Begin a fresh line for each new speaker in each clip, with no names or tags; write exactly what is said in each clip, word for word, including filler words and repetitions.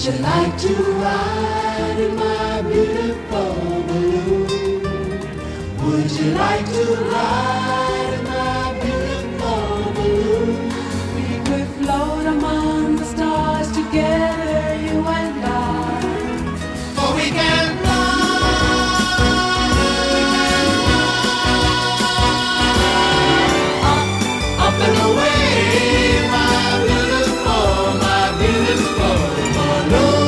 you like to ride in my beautiful balloon? Would you like to ride in my beautiful balloon?
We could float among the stars together, you and I.
For we can fly up, up and away, my beautiful, my beautiful balloon.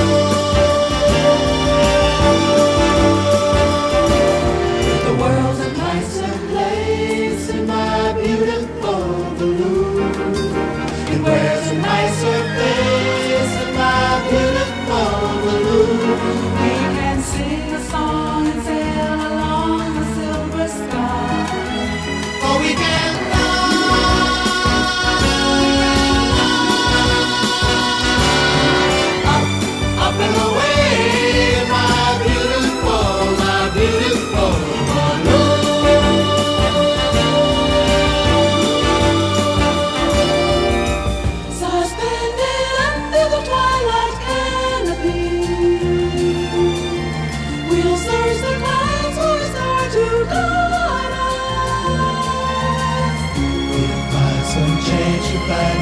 The world's a nicer place in my beautiful balloon. It wears a nicer face in my beautiful balloon.
We can sing a song and sail along the silver sky.
For we can fly up, up and away, my beautiful, my beautiful balloon.
Suspended under the twilight canopy, we'll search the clouds for a star to guide us.
We'll find some change to find